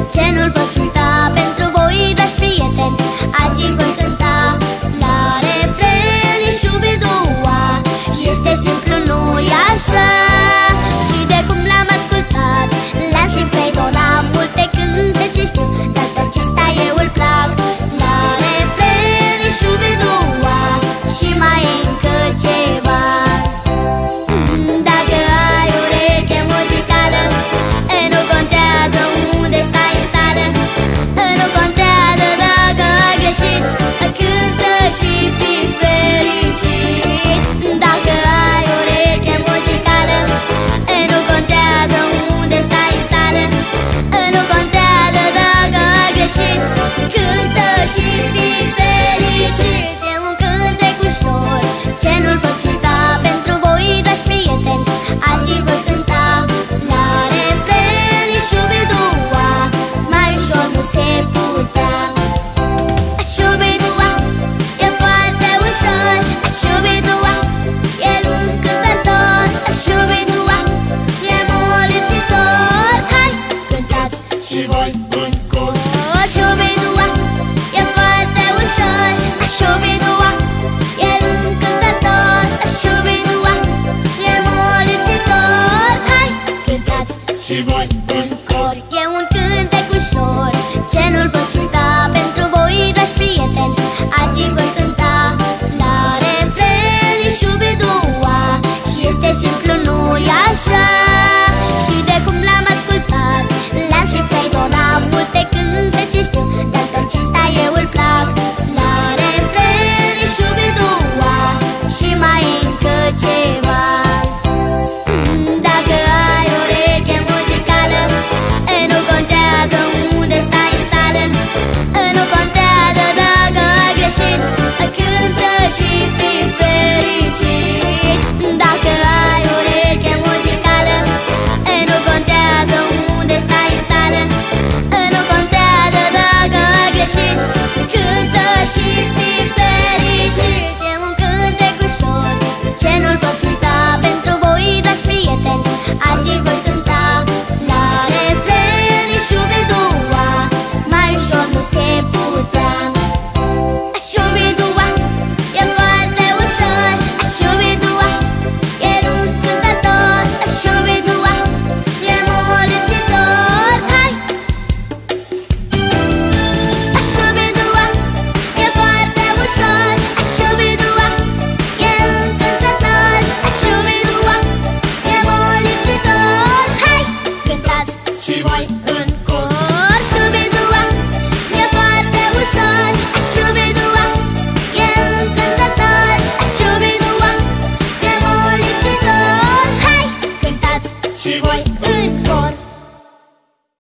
ce nu-l poți uita. Pentru voi, dragi prieteni, azi voi cânta la refren Șubidua. Este simplu, nu-i așa? Și de cum l-am ascultat, l-am și fredonat. Multe cântece știu, dar pe acesta eu îl plac. La refren Șubidua și mai încă ceva. Dacă ai ureche muzicală, nu contează unde stai în sală, nu contează dacă ai greșit, cântă și fii fericit. Dacă ai ureche muzicală, nu contează unde stai în sală, nu contează dacă ai greșit, cântă și fii fericit. E un cântec ușor, ce nu-l poți uita. Pentru voi, dragi prieteni, azi voi cânta la refren Șubidua. Mai ușor nu se putea. Șubidua e foarte ușor, Șubidua e încântător, Șubidua e molipsitor. Hai, cântați și voi în cor. Șubidua e foarte ușor, Șubidua e încântător, Șubidua e molipsitor. Hai, cântați și voi în cor. E un cântec ușor, ce nu-l poți uita. Pentru voi, dragi prieteni, azi voi cânta la refren Șubidua. Este simplu, nu-i așa? Și de cum l-am ascultat, l-am și fredonat. Multe cântece știu, dar pe acesta eu îl plac. La refren Șubidua și mai încă ceva. Dacă ai ureche muzicală, nu contează unde stai în sală, nu contează dacă ai greșit, cântă și fii fericit. Dacă ai ureche muzicală, nu contează unde stai în sală, nu contează dacă ai greșit, cântă și fii fericit. E un cântec ușor, ce nu-l poți uita. Pentru voi, dragi prieteni, azi voi cânta la refren Șubidua. Mai ușor nu se putea. Șubidua e foarte ușor, Șubidua e încântător, Șubidua e molipsitor. Hai! Șubidua e foarte ușor, Șubidua e încântător, Șubidua e molipsitor. Hai! Cântați și voi în cor. Șubidua e foarte ușor,